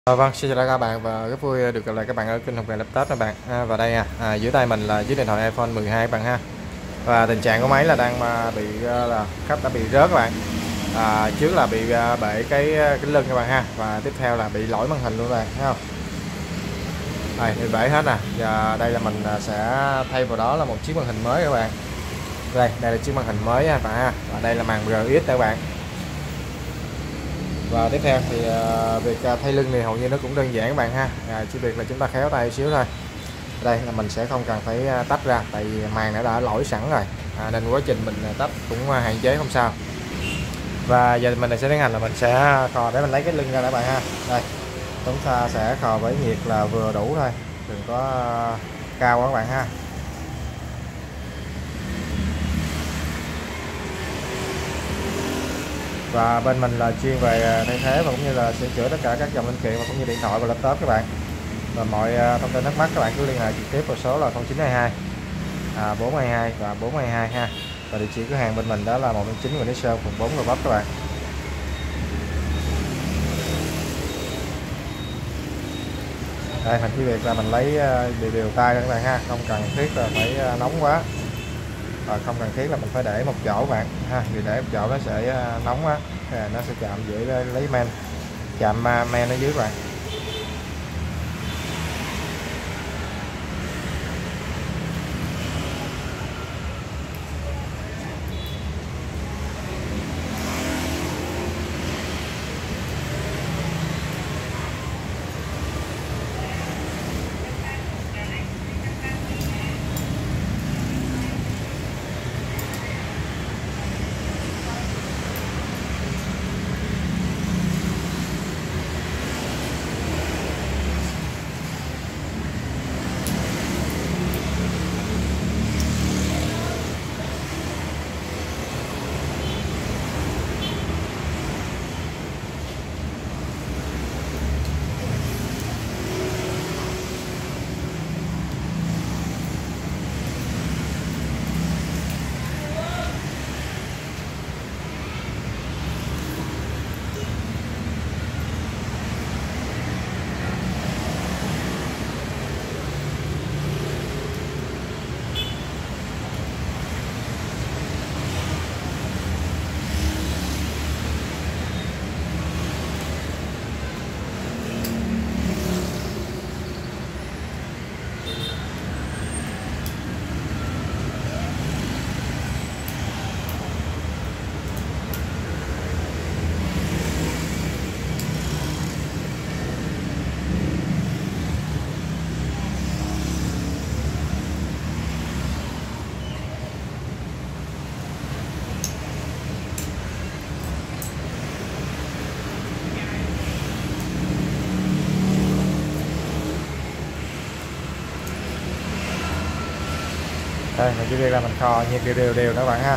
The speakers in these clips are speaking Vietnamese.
Vâng, xin chào các bạn và rất vui được gặp lại các bạn ở kênh Hồng Vàng Laptop các bạn. Và đây giữa tay mình là chiếc điện thoại iPhone 12 các bạn ha. Và tình trạng của máy là đang bị là khắp đã bị rớt các bạn. Trước là bị bể cái lưng các bạn ha, và tiếp theo là bị lỗi màn hình luôn các bạn, thấy không? Đây, bị bể hết nè. Và đây là mình sẽ thay vào đó là một chiếc màn hình mới các bạn. Đây là chiếc màn hình mới các bạn ha. Và đây là màn RX các bạn. Và tiếp theo thì việc thay lưng thì hầu như nó cũng đơn giản các bạn ha, chỉ việc là chúng ta khéo tay xíu thôi. Đây là mình sẽ không cần phải tách ra, tại vì màn đã lỗi sẵn rồi, nên quá trình mình tách cũng hạn chế không sao. Và giờ mình sẽ tiến hành là mình sẽ khò để mình lấy cái lưng ra các bạn ha. Đây, chúng ta sẽ khò với nhiệt là vừa đủ thôi, đừng có cao quá các bạn ha. Và bên mình là chuyên về thay thế và cũng như là sửa chữa tất cả các dòng linh kiện và cũng như điện thoại và laptop các bạn. Và mọi thông tin thắc mắc các bạn cứ liên hệ trực tiếp vào số là 0922 422 và 422 ha. Và địa chỉ cửa hàng bên mình đó là 109 Nguyễn Đức Sơn, phường 4 Gò Vấp các bạn. Đây mình chỉ việc là mình lấy đều tay các bạn ha, không cần thiết là phải nóng quá, và không cần thiết là mình phải để một chỗ các bạn ha, vì để một chỗ nó sẽ nóng quá, nó sẽ chạm dễ lấy men, chạm men ở dưới các bạn. Đây mình chỉ việc là mình khò nhiệt đều các bạn ha.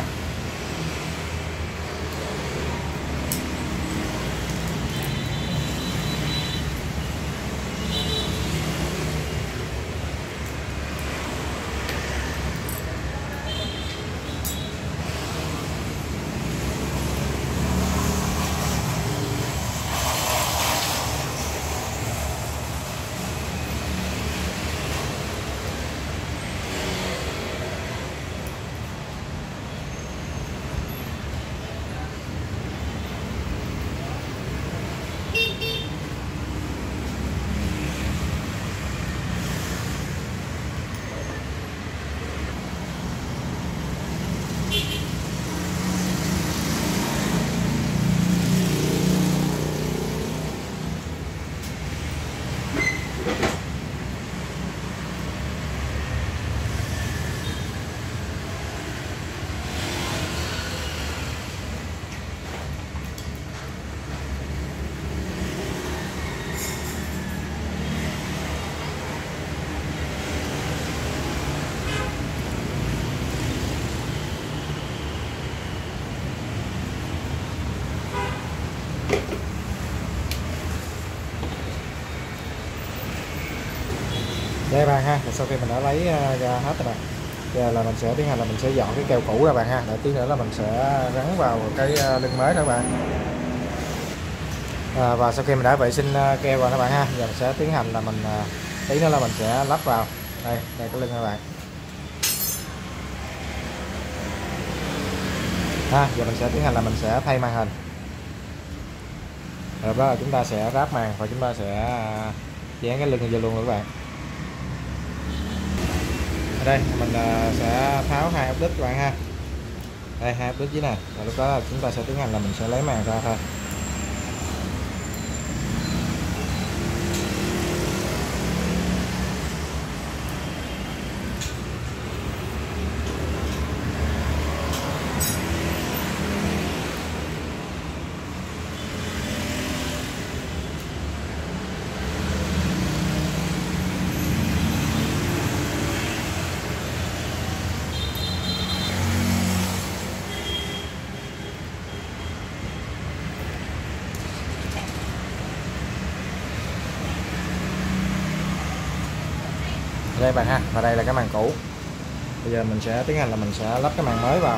Đây bạn ha, sau khi mình đã lấy ra hết rồi bạn, giờ là mình sẽ tiến hành là mình sẽ dọn cái keo cũ ra bạn ha, để tí nữa là mình sẽ gắn vào cái lưng mới đó bạn. Và sau khi mình đã vệ sinh keo rồi các bạn ha, giờ mình sẽ tiến hành là mình tí nữa là mình sẽ lắp vào đây đây cái lưng các bạn ha. Giờ mình sẽ tiến hành là mình sẽ thay màn hình, rồi đó là chúng ta sẽ ráp màn và chúng ta sẽ dán cái lưng vô luôn các bạn. Ở đây mình sẽ tháo hai ốc đít các bạn ha, đây hai ốc đít dưới này, và lúc đó là chúng ta sẽ tiến hành là mình sẽ lấy màn ra thôi. Đây bạn ha, và đây là cái màn cũ. Bây giờ mình sẽ tiến hành là mình sẽ lắp cái màn mới vào.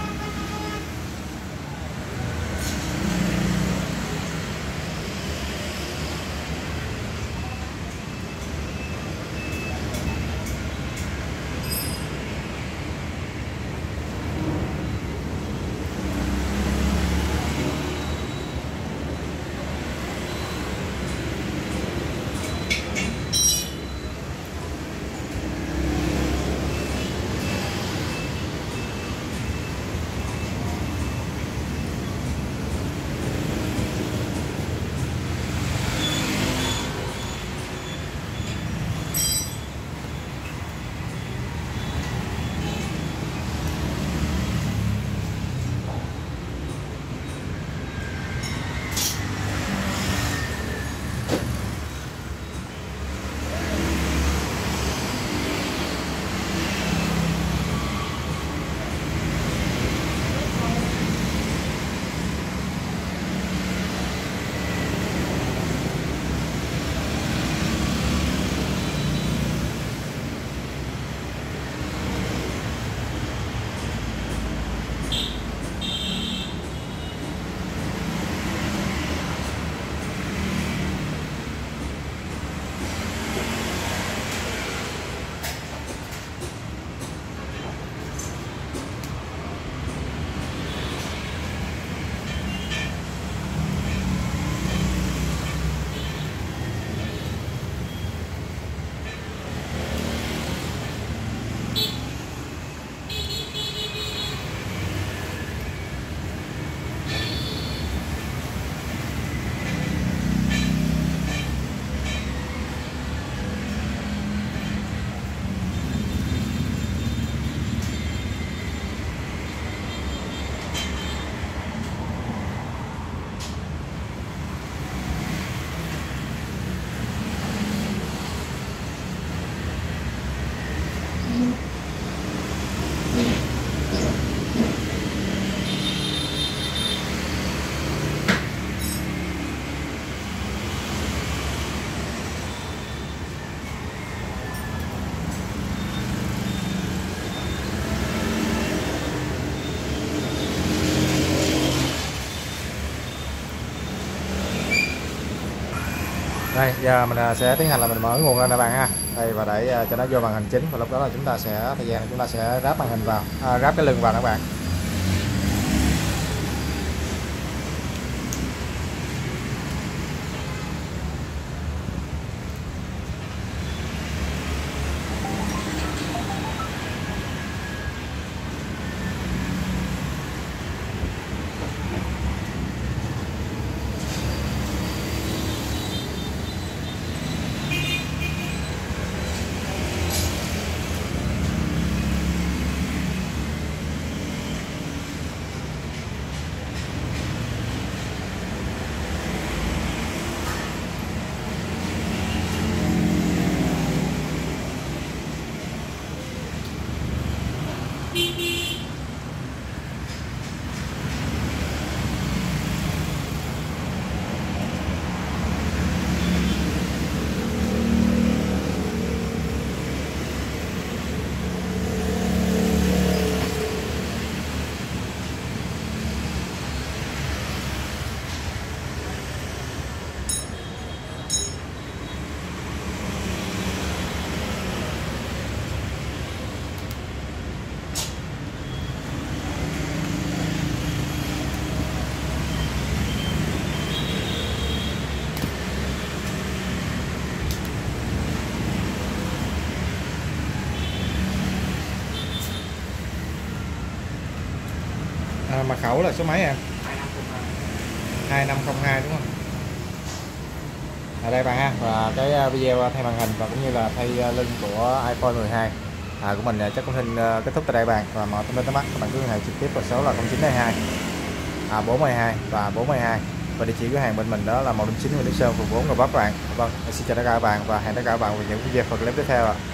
Đây giờ mình sẽ tiến hành là mình mở nguồn lên các bạn ha. Đây và để cho nó vô màn hình chính, và lúc đó là chúng ta sẽ thời gian chúng ta sẽ ráp màn hình vào, ráp cái lưng vào các bạn. mật khẩu là số mấy em? 2502 đúng không? Ở đây bạn ha, và cái video thay màn hình và cũng như là thay lưng của iPhone 12 của mình chắc cũng xin kết thúc tại đây bạn. Và mọi thông tin thắc mắc các bạn cứ liên hệ trực tiếp vào số là 0922 422 và 422, và địa chỉ cửa hàng bên mình đó là 109 Nguyễn Đức Sơn, phường 4 Gò Vấp bạn. Vâng, xin chào tất cả các bạn và hẹn tất cả các bạn vào những video clip tiếp theo ạ.